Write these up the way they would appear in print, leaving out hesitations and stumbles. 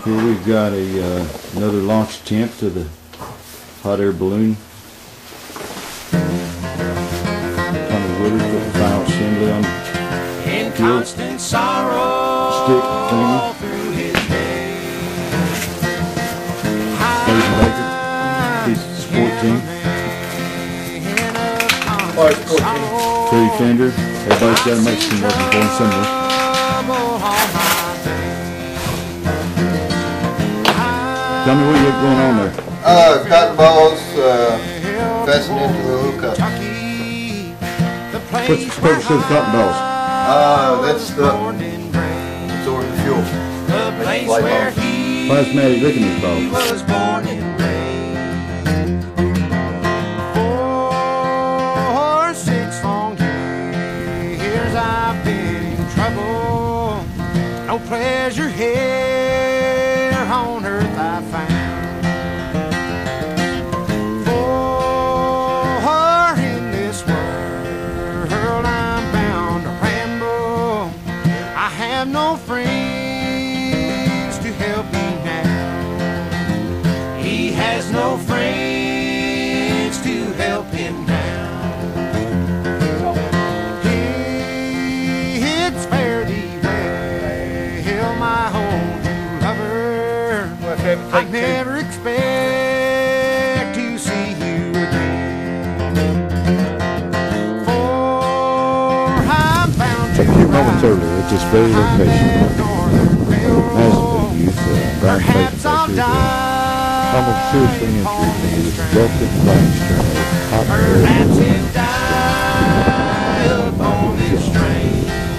Here we've got another launch attempt to the hot air balloon. Tommy Woodard put the final assembly on in constant sorrow stick thingy. through his day. Baker, he's the sport team. Teddy Fender. Everybody's got to make some working for him somewhere. Tell me what you got going on there. Cotton balls fastened into the hookup. What's the purpose of the cotton balls? That's the fuel. Plasmatic looking these balls. Was born and raised. 4 6 long years I've been in trouble. No pleasure here on earth I found. For in this world I'm bound to ramble. I have no friends to help me now. He has no friends to help him now. It's fairly well, my old lover. I never expect to see you again. For I'm bound to A few moments earlier at this very location, Nashville youth, Brian perhaps I'll Baker, die. almost seriously injured when he was engulfed in flames during a hot air Perhaps balloon. he'll die up on this train.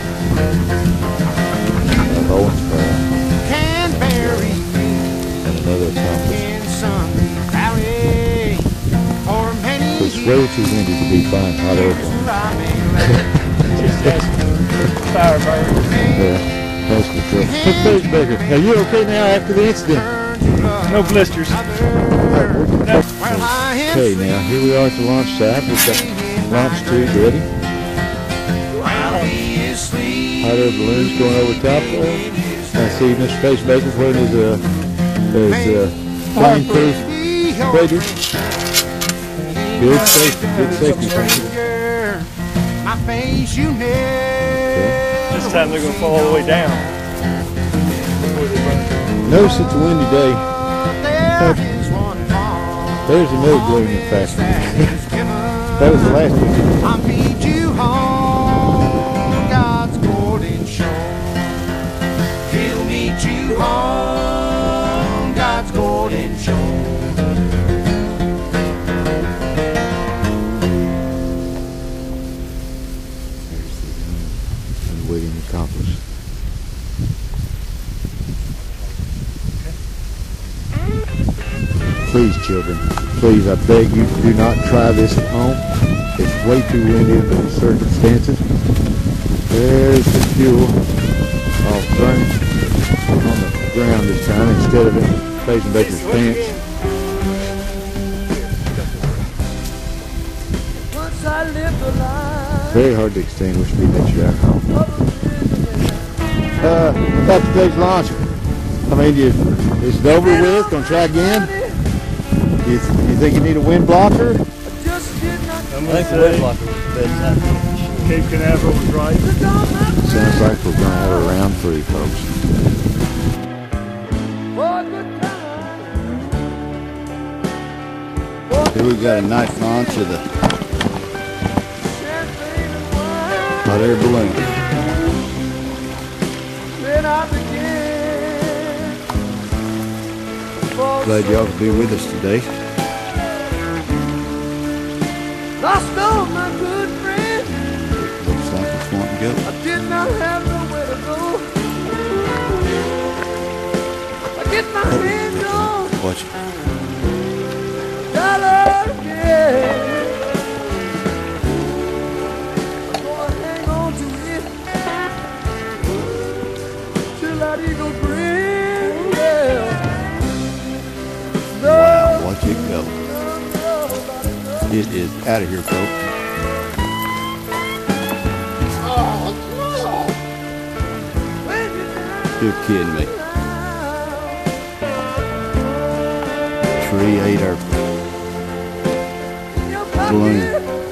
Owens Brown Can bury me and another accomplice. in Sunny Valley for many It's way too windy to be flying hot air balloons. Fire burn. Yeah, that's the truth. Hey, Coach Baker, are you okay now after the incident? No blisters. Okay, now here we are at the launch site. We've got launch tube ready. Hot air balloons going over top there. I see Mr. Face Baker wearing his flameproof waders. Good safety feature. My face you never. This time they're going to fall all the way down. Notice it's a windy day. There's another balloon in fact. That was the last one. I'll meet you on God's golden shore. He'll meet you on God's golden shore. Waiting accomplished. Please, children, please, I beg you, do not try this at home. It's way too windy under the circumstances. There's the fuel all burning on the ground this time instead of in Jason Baker's pants. Very hard to extinguish being that you're at home. About today's launch. I mean, is it over with? Gonna try again? You think you need a wind blocker? I think the wind blocker was bedside. Cape Canaveral was right. Sounds like we're gonna have a round 3, folks. Here we got a night launch of the hot air balloon. Glad y'all could be with us today. Lost all my good friends. Looks like it's wanting to go. I did not have nowhere to go. I get my hands on Watch it. dollar again. I'm gonna hang on to it till that eagle grin. Yeah. Wow, watch it go. It is out of here, folks. You're kidding me. tree ate our balloon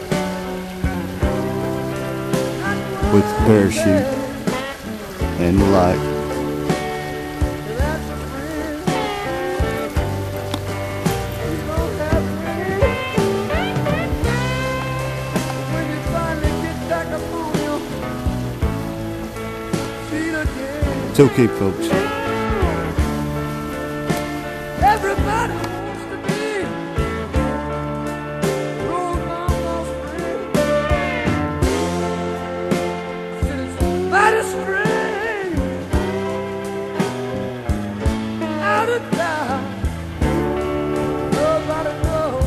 with the parachute and the light. It's okay, folks. Everybody wants to be role model's friend. Said it's mighty strange, out of time. Nobody knows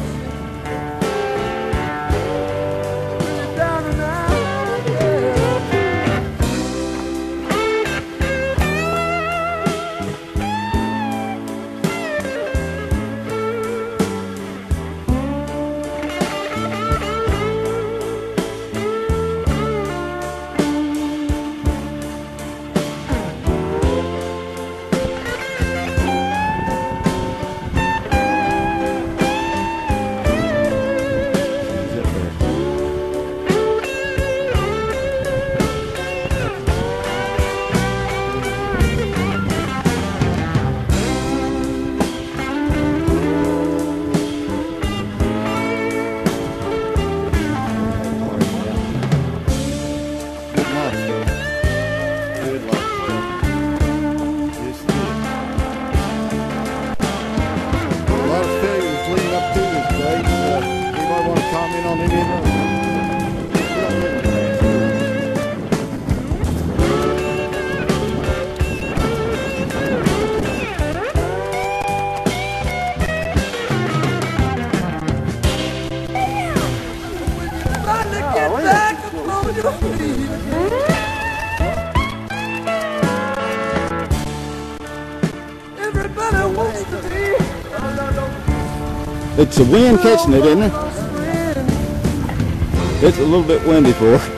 really down and out, yeah. Everybody wants to be. It's the wind catching it, isn't it? It's a little bit windy for her.